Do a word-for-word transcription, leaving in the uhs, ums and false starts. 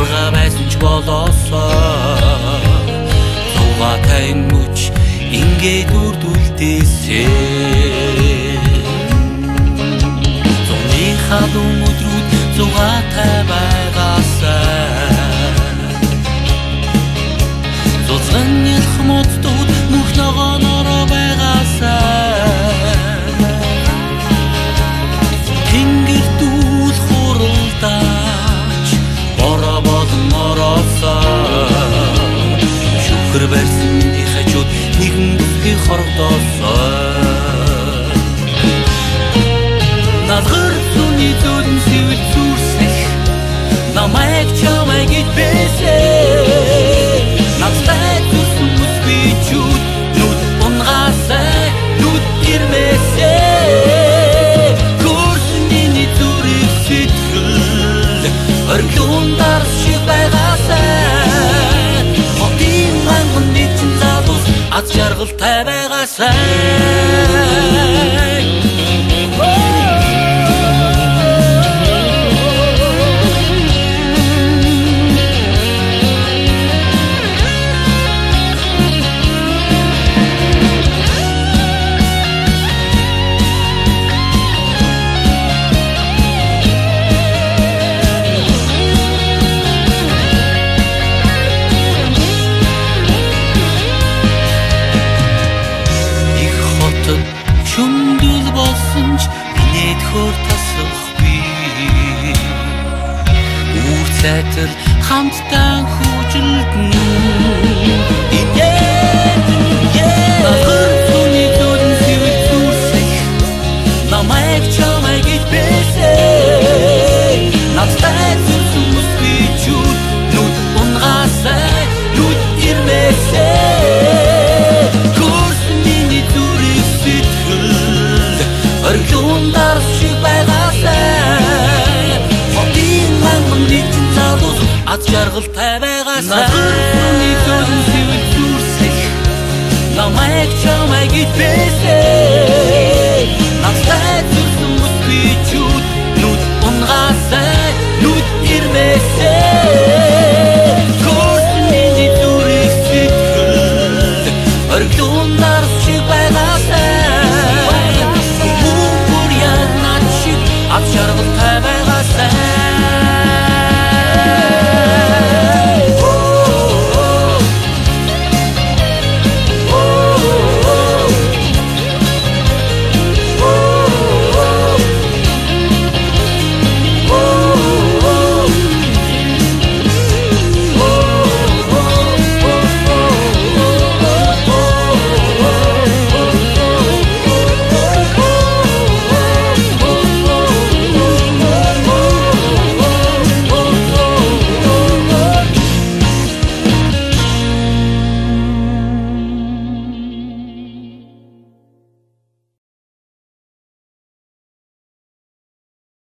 Хурга байсан ч болоосоо зугаатай мөч ингээд үрдүүлдээсээ зуны халуун өдрүүд зугаатай байгаасаа зулцган ялх моцтууд мөх ногоонороо байгаасаа тэнгэр дүүл хуралдаач бороо болон ороосоо шүхэр барьсан хажууд нэгэн бүхий хорогдоосоо Назгар зүний зүдэн сэвэр зүрсэх намайг чамайг итбэсээ Надтай зүрсэн бүсбичүүд нүд унгаасай нүд ирмэсээ Көрсөн миний зүрийг сэтгэл оргилуун дарс шиг байгаасай Хотын манган нэгэн залуус аз жаргалтай байгаасай Шүмдэл болсон ч инээд хөр тасах би Үр цайтал хамтдан хүжилдэн Инээд Назгар зүний зүдэн сэвэр зүрсэх намайг чамайг итбэсээ Надтай зүрсэн бүсбичүүд нүд унгаасай нүд ирмэсээ Көрсөн миний зүрийг сэтгэл оргилуун дарс шиг байгаасай Хотын манган нэгэн залуус аз жаргалтай байгаасай Назгар зүний зүдэн сэвэр зүрсэх намайг чамайг итбэсээ Надтай